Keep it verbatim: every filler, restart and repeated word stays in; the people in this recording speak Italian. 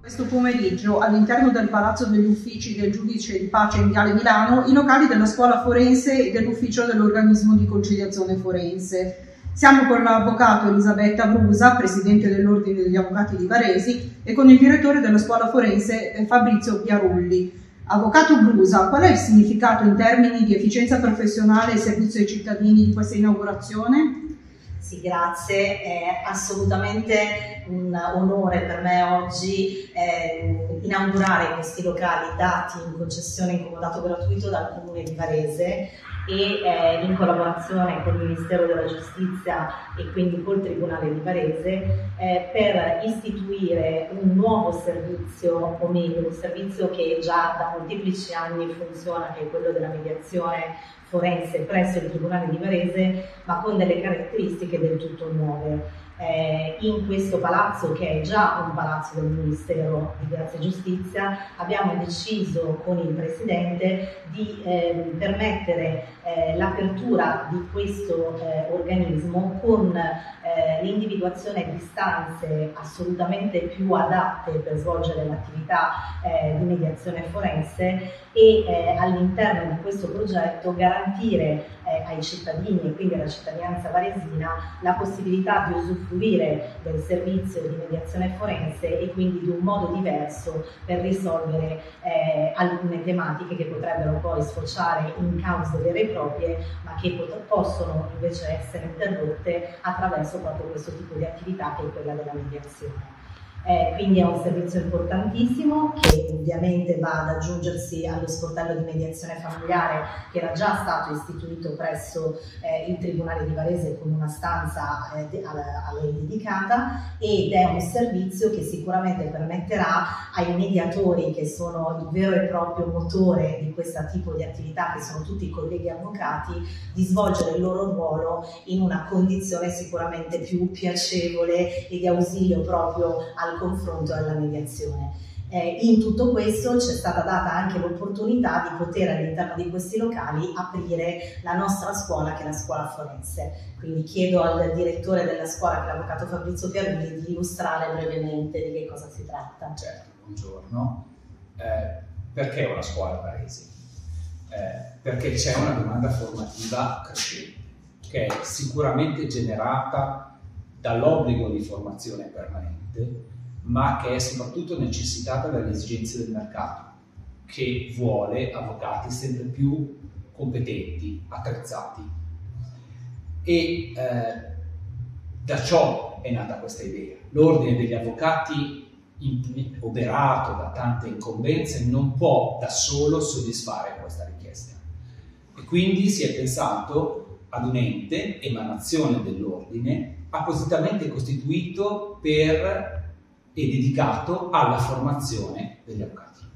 Questo pomeriggio, all'interno del Palazzo degli Uffici del Giudice di Pace in Viale Milano, i locali della Scuola Forense e dell'Ufficio dell'Organismo di Conciliazione Forense. Siamo con l'avvocato Elisabetta Brusa, presidente dell'Ordine degli Avvocati di Varesi, e con il direttore della Scuola Forense Fabrizio Piarulli. Avvocato Brusa, qual è il significato in termini di efficienza professionale e servizio ai cittadini di questa inaugurazione? Sì, grazie. È assolutamente un onore per me oggi eh, inaugurare questi locali dati in concessione in comodato gratuito dal Comune di Varese e eh, in collaborazione con il Ministero della Giustizia e quindi col Tribunale di Varese eh, per istituire un nuovo servizio, o meglio un servizio che già da molteplici anni funziona, che è quello della mediazione forense presso il Tribunale di Varese, ma con delle caratteristiche del tutto nuove. Eh, in questo palazzo, che è già un palazzo del Ministero di Grazia e Giustizia, abbiamo deciso con il Presidente di eh, permettere eh, l'apertura di questo eh, organismo con eh, l'individuazione di stanze assolutamente più adatte per svolgere l'attività eh, di mediazione forense e eh, all'interno di questo progetto garantire eh, ai cittadini e quindi alla cittadinanza varesina la possibilità di usufruire del servizio di mediazione forense e quindi di un modo diverso per risolvere eh, alcune tematiche che potrebbero poi sfociare in cause vere e proprie, ma che possono invece essere interrotte attraverso proprio questo tipo di attività che è quella della mediazione. Eh, quindi è un servizio importantissimo che ovviamente va ad aggiungersi allo sportello di mediazione familiare che era già stato istituito presso eh, il Tribunale di Varese con una stanza eh, a, a lei dedicata, ed è un servizio che sicuramente permetterà ai mediatori, che sono il vero e proprio motore di questo tipo di attività, che sono tutti i colleghi avvocati, di svolgere il loro ruolo in una condizione sicuramente più piacevole e di ausilio proprio al confronto e alla mediazione. Eh, in tutto questo ci è stata data anche l'opportunità di poter all'interno di questi locali aprire la nostra scuola, che è la scuola forense. Quindi chiedo al direttore della scuola, che è l'avvocato Fabrizio Piarulli, di illustrare brevemente di che cosa si tratta. Certo, buongiorno. Eh, perché una scuola a Varese? Eh, perché c'è una domanda formativa crescente, che è sicuramente generata dall'obbligo di formazione permanente, ma che è soprattutto necessitata dalle esigenze del mercato, che vuole avvocati sempre più competenti, attrezzati. E eh, da ciò è nata questa idea. L'Ordine degli Avvocati, oberato da tante incombenze, non può da solo soddisfare questa richiesta. E quindi si è pensato ad un ente, emanazione dell'Ordine, appositamente costituito per e dedicato alla formazione degli avvocati.